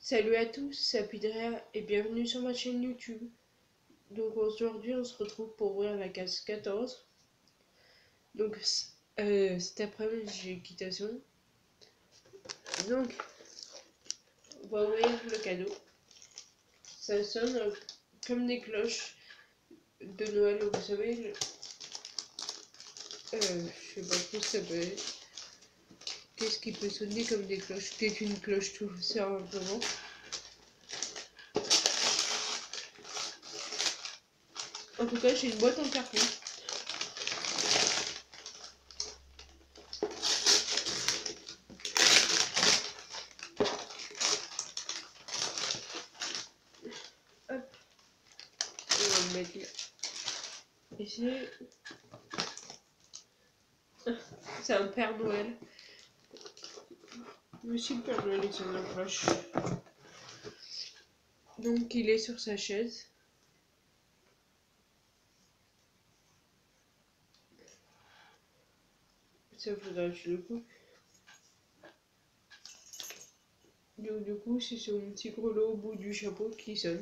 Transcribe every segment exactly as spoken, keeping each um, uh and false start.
Salut à tous, c'est Apidrea et bienvenue sur ma chaîne YouTube. Donc aujourd'hui on se retrouve pour ouvrir la case quatorze. Donc euh, cet après-midi j'ai équitation. Donc on va ouvrir le cadeau. Ça sonne euh, comme des cloches de Noël, vous savez. Le... Euh, je sais pas trop ça peut être. Qu'est-ce qui peut sonner comme des cloches? Qu'est-ce qu'une cloche tout simplement? En tout cas j'ai une boîte en carton. Hop, on va le mettre là. Ici, c'est un Père Noël. Monsieur le Père Noël est sur la cloche. Donc il est sur sa chaise. Ça faudra que je le coupe. Donc du coup c'est sur mon petit grelot au bout du chapeau qui sonne.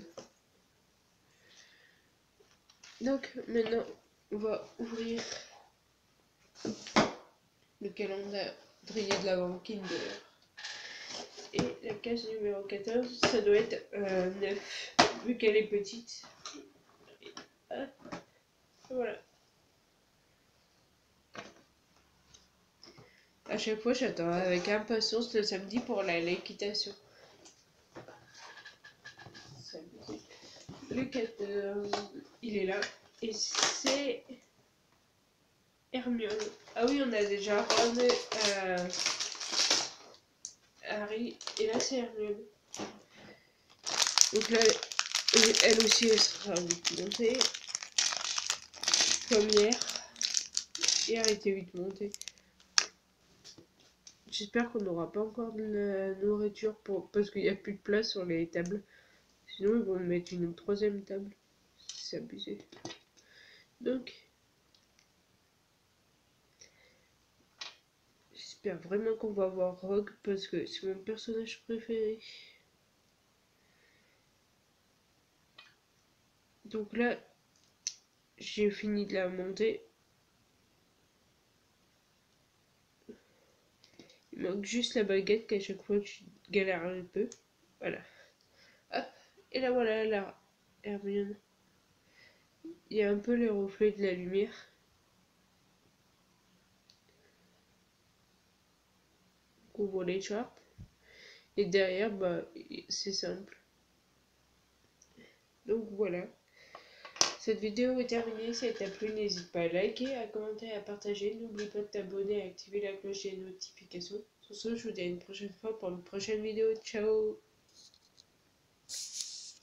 Donc maintenant on va ouvrir le calendrier de l'Avent Kinder. Et la case numéro quatorze, ça doit être euh, neuf, vu qu'elle est petite. Et, ah, voilà. À chaque fois j'attends avec impatience le samedi pour l'équitation. Le quatorze, il est là. Et c'est Hermione. Ah oui, on a déjà Ron, euh, Harry, et là c'est Hermione. Donc là, elle aussi, elle sera vite montée. Comme hier. Hier, elle était vite montée. J'espère qu'on n'aura pas encore de la nourriture pour... parce qu'il n'y a plus de place sur les tables. Sinon, ils vont mettre une troisième table. C'est abusé. Donc, j'espère vraiment qu'on va avoir Rogue parce que c'est mon personnage préféré. Donc là, j'ai fini de la monter. Il manque juste la baguette qu'à chaque fois je galère un peu. Voilà. Hop. Et là voilà la Hermione. Il y a un peu les reflets de la lumière. On voit l'écharpe. Et derrière, bah, c'est simple. Donc voilà. Cette vidéo est terminée. Si elle t'a plu, n'hésite pas à liker, à commenter, à partager. N'oublie pas de t'abonner et à activer la cloche des notifications. Sur ce, je vous dis à une prochaine fois pour une prochaine vidéo. Ciao!